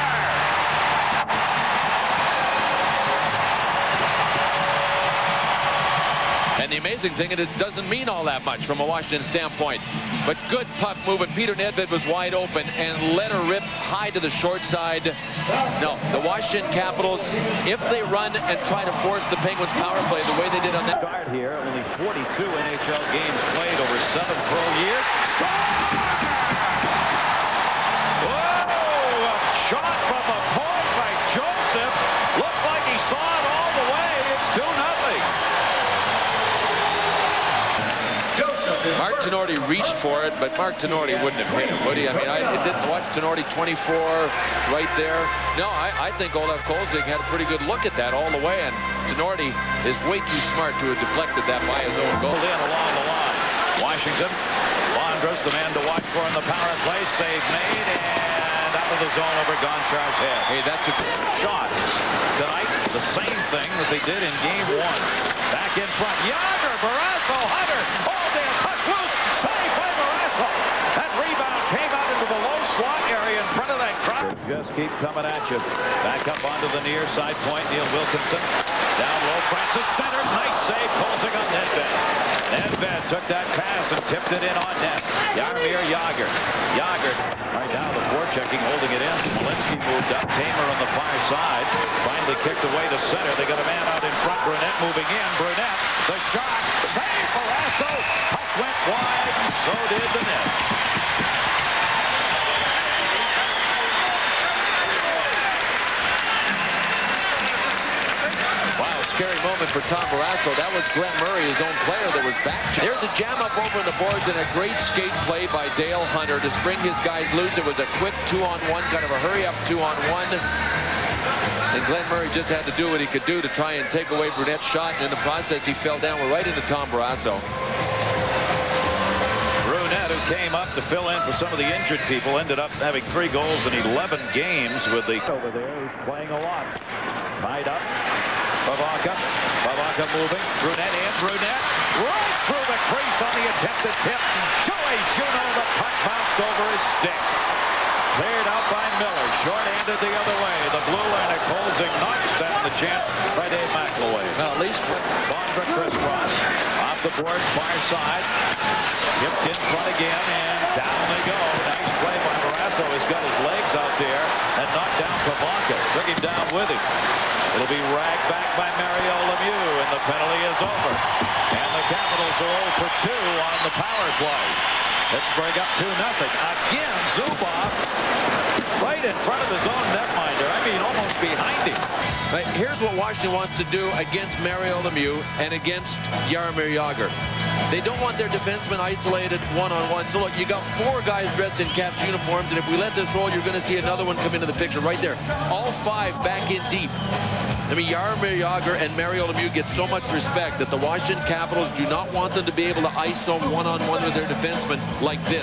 And the amazing thing is it doesn't mean all that much from a Washington standpoint. But good puck movement. Peter Nedved was wide open and let her rip high to the short side. No, the Washington Capitals, if they run and try to force the Penguins power play the way they did on that. Start here, only 42 NHL games played over 7 pro years. Score! Whoa! A shot from the point by Joseph. Looked like he saw it all the way. It's 2-0. Mark Tenardi reached for it, but Mark Tenardi wouldn't have hit him, would he? I mean, I didn't watch Tenardi 24 right there. No, I think Olaf Kolzig had a pretty good look at that all the way, and Tenardi is way too smart to have deflected that by his own goal. In along the line. Washington, Londras, the man to watch for in the power play. Save made, and out of the zone over Gonchar's head. Hey, that's a good shot. Tonight, the same thing that they did in Game 1. Back in front. Jagr, Barrasso, Hunter. Hold there. Puck loose. Saved by Barrasso. That rebound came out into the low slot area in front of that crowd. Just keep coming at you. Back up onto the near side point. Neil Wilkinson. Down low. Francis center. Nice save. Kolzig on Nedved. Nedved took that pass and tipped it in on net. Jaromir Jagr. Right now the forechecking, holding it in. Smolinski moved up. Tamer on the far side. Finally kicked away to center. They got a man out in front. Brunette moving in. Brunette, the shot. Save Barrasso. Puck went wide, and so did the net. Wow, scary moment for Tom Barrasso. That was Glenn Murray, his own player, that was back. There's a jam up over the boards and a great skate play by Dale Hunter to spring his guys loose. It was a quick 2-on-1, kind of a hurry-up 2-on-1. And Glenn Murray just had to do what he could do to try and take away Brunette's shot, and in the process he fell down right into Tom Barrasso. Brunette, who came up to fill in for some of the injured people, ended up having 3 goals in 11 games with the over there. He's playing a lot. Tied up. Bavaca moving. Brunette in. Brunette right through the crease on the attempted tip. Joey Juneau, the puck bounced over his stick. Cleared out by Miller. Short-handed the other way. The blue line of Kolzig knocks down the chance by Dave McAlway. Well, at least Bondra crisscross. Off the board, far side. Tipped in front again, and down they go. Nice play by Barrasso. He's got his legs out there and knocked down Bavaca. Took him down with him. It'll be ragged back by Mario Lemieux, and the penalty is over. And the Capitals are 0 for 2 on the power play. Pittsburgh up 2-0. Again, Zubov right in front of his own netminder. I mean, almost behind him. But here's what Washington wants to do against Mario Lemieux and against Jaromir Jagr. They don't want their defensemen isolated one-on-one. So look, you got 4 guys dressed in Caps uniforms, and if we let this roll, you're going to see another one come into the picture right there. All 5 back in deep. I mean, Jaromir Jagr and Mario Lemieux get so much respect that the Washington Capitals do not want them to be able to iso one-on-one with their defensemen like this.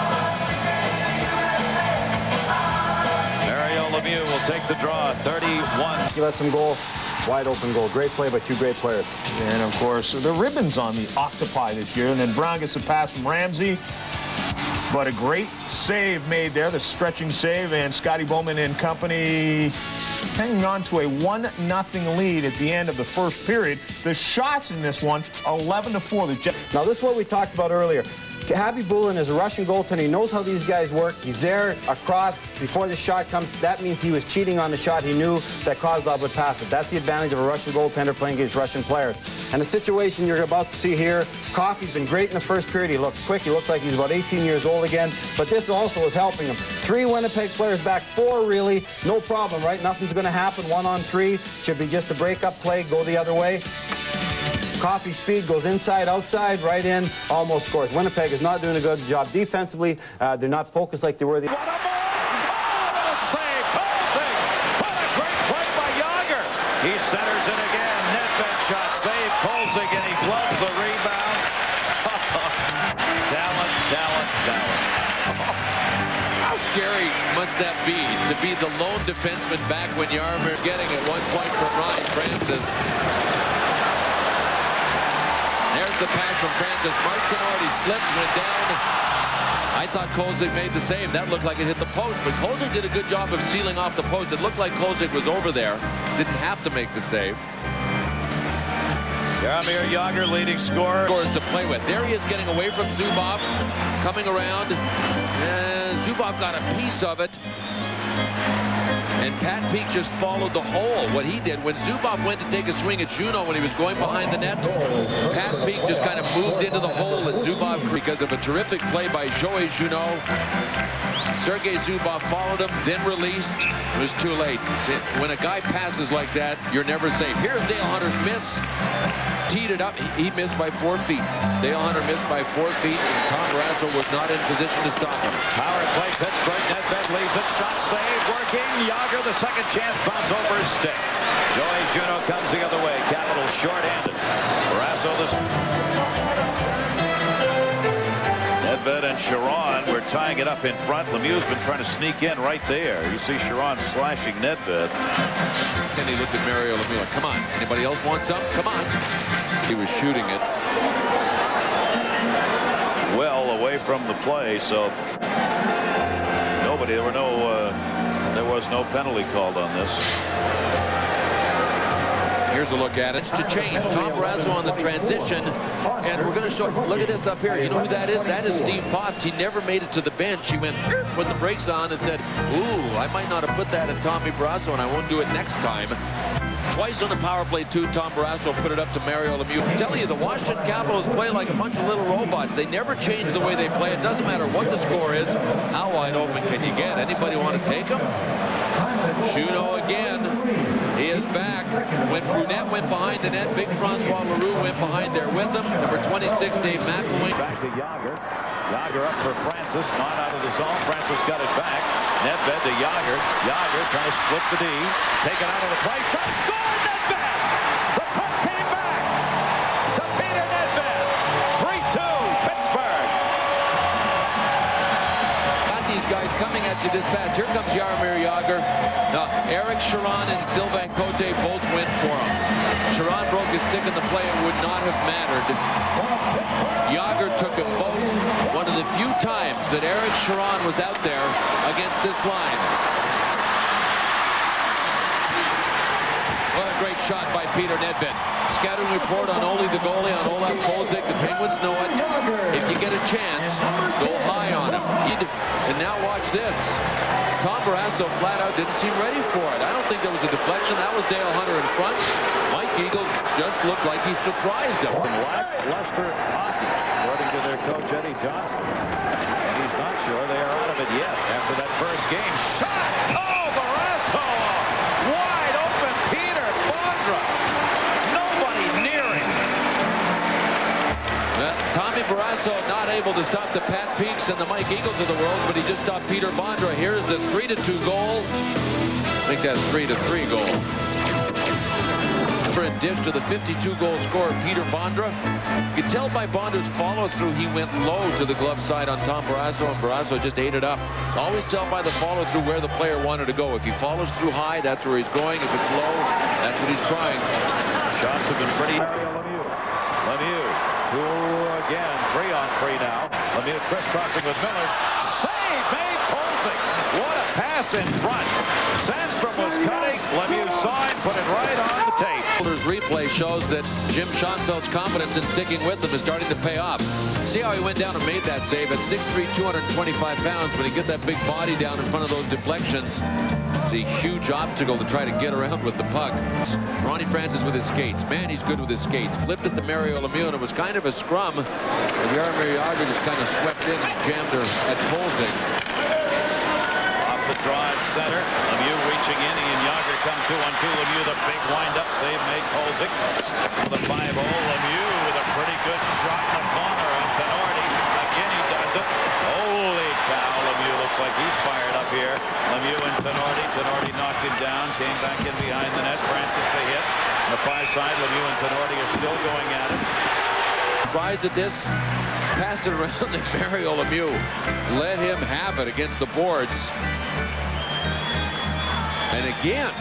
Mario Lemieux will take the draw, 31. He lets him go. Wide open goal. Great play by 2 great players. And, of course, the ribbons on the Octopi this year. And then Brown gets a pass from Ramsey. But a great save made there, the stretching save. And Scotty Bowman and company hanging on to a 1-0 lead at the end of the first period. The shots in this one, 11-4. Now, this is what we talked about earlier. Happy Bulin is a Russian goaltender. He knows how these guys work. He's there across before the shot comes. That means he was cheating on the shot. He knew that Kozlov would pass it. That's the advantage of a Russian goaltender playing against Russian players. And the situation you're about to see here, Coffey's been great in the first period. He looks quick. He looks like he's about 18 years old again. But this also is helping him. 3 Winnipeg players back, 4 really. No problem, right? Nothing's going to happen. 1 on 3. Should be just a break-up play. Go the other way. Coffey speed goes inside, outside, right in, almost scores. Winnipeg is not doing a good job defensively. They're not focused like they were. What a save! Kolzig! What a great play by Yager! He centers it again. Nedved shot save. Kolzig, and he gloves the rebound. Talent. How scary must that be the lone defenseman back when Yarmer getting at one point from Ronnie Francis? There's the pass from Francis. Martineau slipped, went down. I thought Kolzig made the save. That looked like it hit the post, but Kolzig did a good job of sealing off the post. It looked like Kolzig was over there. Didn't have to make the save. Jaromir Jagr, leading scorer. Scores to play with. There he is getting away from Zubov. Coming around. And Zubov got a piece of it. And Pat Peek just followed the hole. What he did, when Zubov went to take a swing at Juneau when he was going behind the net, Pat Peek just kind of moved into the hole at Zubov because of a terrific play by Joey Juneau. Sergei Zubov followed him, then released. It was too late. When a guy passes like that, you're never safe. Here's Dale Hunter's miss. Teed it up. He missed by 4 feet. Dale Hunter missed by 4 feet, and Tom Barrasso was not in position to stop him. Power play, Pittsburgh. Nedved leaves it. Shot save, working. Yager, the second chance, bounce over his stick. Joey Juneau comes the other way. Capitals short-handed. Barrasso Nedved and Sharon were tying it up in front. Lemieux's been trying to sneak in right there. You see Sharon slashing Nedved. And he looked at Mario Lemieux. Come on. Anybody else want some? Come on. He was shooting it well away from the play, so nobody. There was no penalty called on this. Here's a look at it to change. Tom Barrasso on the transition, and we're going to show. Look at this up here. You know who that is? That is Steve Poft. He never made it to the bench. He went, put the brakes on, and said, "Ooh, I might not have put that in Tommy Barrasso, and I won't do it next time." Twice on the power play, too. Tom Barrasso put it up to Mario Lemieux. I'm telling you, the Washington Capitals play like a bunch of little robots. They never change the way they play. It doesn't matter what the score is. How wide open can you get? Anybody want to take them? Juneau again. He is back. When Brunette went behind the net, Big Francois Leroux went behind there with him. Number 26, Dave McElwain. Back to Yager. Yager up for Francis. Not out of the zone. Francis got it back. Nedved to Yager. Yager trying to split the D. Taken out of the play. Shot scored! Nedved! The puck came back to Peter Nedved. 3-2 Pittsburgh. Got these guys coming at you this fast. Here comes Jaromir Jagr. Now, Eric Sharon and Sylvain Cote both went for him. Sharon broke his stick in the play. It would not have mattered. Jagr took them both. One of the few times that Eric Sharon was out there against this line. What a great shot by Peter Nedved. Scouting report on Ole the goalie, on Olaf Kolzig. The Penguins know it. If you get a chance, go high on him. And now watch this. Tom Barrasso flat out didn't seem ready for it. I don't think there was a deflection. That was Dale Hunter in front. Mike Eagles just looked like he surprised him. Lackluster hockey, according to their coach Eddie Johnson. And he's not sure they are out of it yet after that first game. Shot! Oh, Barrasso! Wide open Peter Bondra. Nobody near him. Tommy Barrasso not able to stop the Pat Peeks and the Mike Eagles of the world, but he just stopped Peter Bondra. Here's the 3-2 goal. I think that's 3-3 goal. For a dish to the 52-goal scorer, Peter Bondra. You can tell by Bondra's follow-through, he went low to the glove side on Tom Barrasso, and Barrasso just ate it up. Always tell by the follow-through where the player wanted to go. If he follows through high, that's where he's going. If it's low, that's what he's trying. Shots have been pretty. Lemieux, who again, 3-on-3 now. Lemieux crisscrossing with Miller. Save made Kolzig. What a pass in front. Sandstrom was cutting. Lemieux saw it, put it right on the tape. Replay shows that Jim Schoenfeld's confidence in sticking with them is starting to pay off. See how he went down and made that save at 6'3", 225 pounds. When he get that big body down in front of those deflections, it's a huge obstacle to try to get around with the puck. Ronnie Francis with his skates. Man, he's good with his skates. Flipped it to Mario Lemieux, and it was kind of a scrum. And Jaromir Jagr just kind of swept in and jammed her at Kolzig. Off the draw at center. Lemieux reaching in. He and Jagr come 2-on-2. Lemieux, the big wind-up save made Kolzig. The 5-0. Lemieux with a pretty good shot in the corner on Tenorti. Again, he does it. Holy cow, Lemieux looks like he's fired up here. Lemieux and Tenorti. Tenorti knocked him down, came back in behind the net. Francis the hit. On the far side, Lemieux and Tenorti are still going at it. Surprised at this. Passed it around to Mario Lemieux. Let him have it against the boards. And again.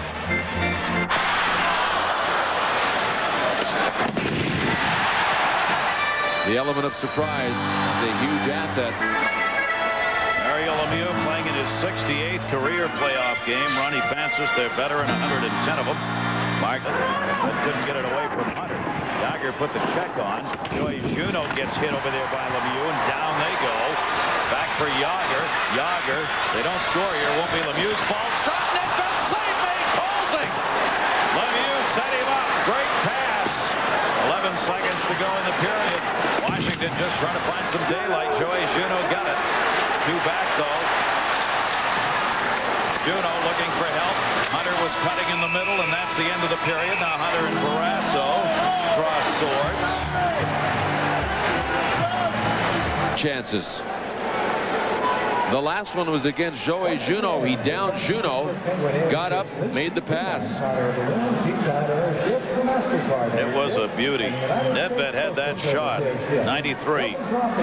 The element of surprise is a huge asset. Mario Lemieux playing in his 68th career playoff game. Ronnie Francis, their veteran, 110 of them. Mark couldn't get it away from Hunter. Jagr put the check on. Joey Juneau gets hit over there by Lemieux, and down they go. Back for Jagr. Jagr, they don't score here. Won't be Lemieux's fault. Shot, net, gun, save made. Kolzig. Lemieux set him up. Great pass. 11 seconds to go in the period. Washington just trying to find some daylight. Joey Juneau got it. Two back, though. Juneau looking for help. Hunter was cutting in the middle, and that's the end of the period. Now Hunter and Barrasso cross swords. Chances. The last one was against Joey Juneau. He downed Juneau, got up, made the pass. It was a beauty. Nedved had that shot. 93.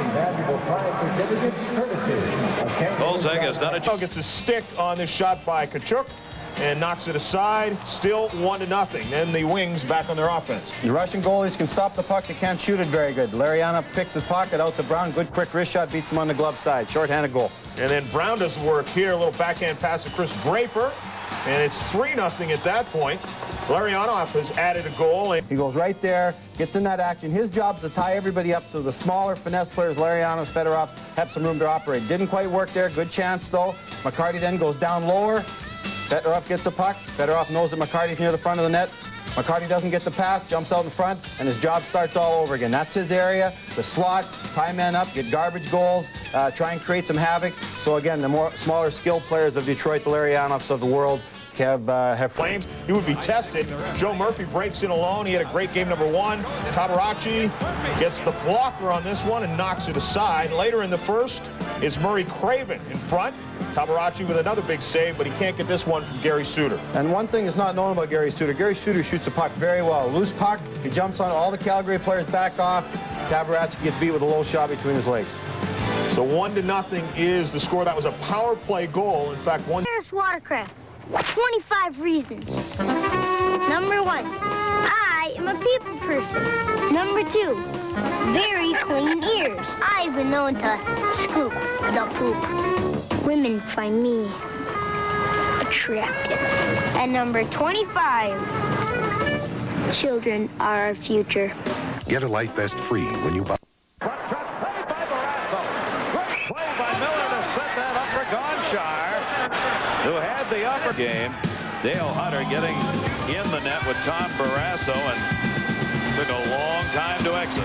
Kolzig has done it. Gets a stick on this shot by Tkachuk and knocks it aside. Still 1-0. Then the Wings back on their offense. The Russian goalies can stop the puck. They can't shoot it very good. Larionov picks his pocket out to Brown. Good quick wrist shot, beats him on the glove side. Short-handed goal. And then Brown does the work here. A little backhand pass to Chris Draper. And it's 3-0 at that point. Larionov has added a goal. He goes right there, gets in that action. His job is to tie everybody up so the smaller finesse players, Larionovs, Fedorovs, have some room to operate. Didn't quite work there. Good chance, though. McCarty then goes down lower. Fedorov gets a puck. Fedorov knows that McCarty's near the front of the net. McCarty doesn't get the pass, jumps out in front, and his job starts all over again. That's his area, the slot, tie men up, get garbage goals, try and create some havoc. So again, the smaller skilled players of Detroit, the Larionovs of the world, have Flames. He would be tested. Joe Murphy breaks in alone. He had a great game number 1. Tabaracci gets the blocker on this one and knocks it aside. Later in the first is Murray Craven in front. Tabaracci with another big save, but he can't get this one from Gary Suter. And one thing is not known about Gary Suter. Gary Suter shoots the puck very well. Loose puck, he jumps on all the Calgary players back off. Tabaracci gets beat with a low shot between his legs. So 1-0 is the score. That was a power play goal. In fact, Harris Watercraft. 25 reasons. Number 1, I am a people person. Number 2, very clean ears. I've been known to scoop the poop. Women find me attractive. And number 25, children are our future. Get a light vest free when you buy. Saved by Barrasso. Great play by Miller to set that up for Gonchar, who had the upper game. Dale Hunter getting in the net with Tom Barrasso, and took a long time to exit.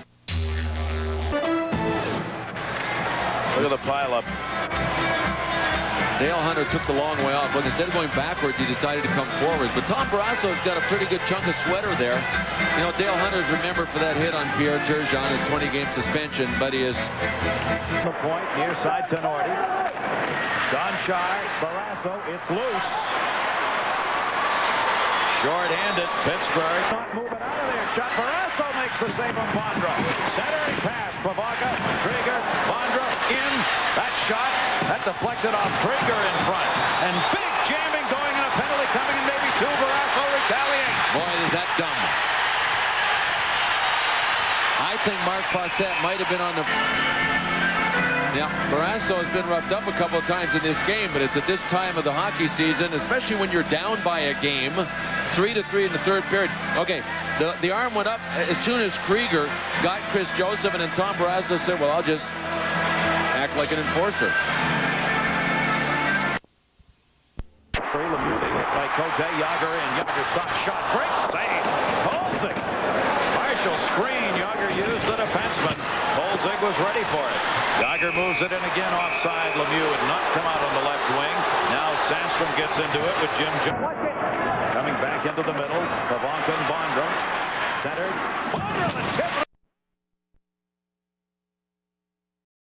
Look at the pileup. Dale Hunter took the long way off, but instead of going backwards, he decided to come forward. But Tom Barrasso's got a pretty good chunk of sweater there. You know, Dale Hunter's remembered for that hit on Pierre Turgeon, a 20-game suspension, but he is... The point, near side to Norty. Gonchar, Barrasso, it's loose. Short-handed, Pittsburgh. Not moving out of there. Shot, Barrasso makes the save on Bondra. Centering pass, Pavaga, Krieger, Bondra in. That shot, that deflected off Krieger in front. And big jamming going and a penalty coming in, maybe 2. Barrasso retaliates. Boy, is that dumb. I think Mark Fawcett might have been on the... Yeah, Barrasso has been roughed up a couple of times in this game, but it's at this time of the hockey season, especially when you're down by a game, 3-3 in the third period. Okay, the arm went up as soon as Krieger got Chris Joseph, and then Tom Barrasso said, well, I'll just act like an enforcer. By Cote, Yager in. Yager stop shot. Great save. Holzig. Partial screen. Yager used the defenseman. Holzig was ready for it. Yager moves it in again offside. Lemieux would not come out on the left wing. Now Sandstrom gets into it with Jim coming back into the middle. Pavanka and Bondrum. Centered. Bondrum, the tip.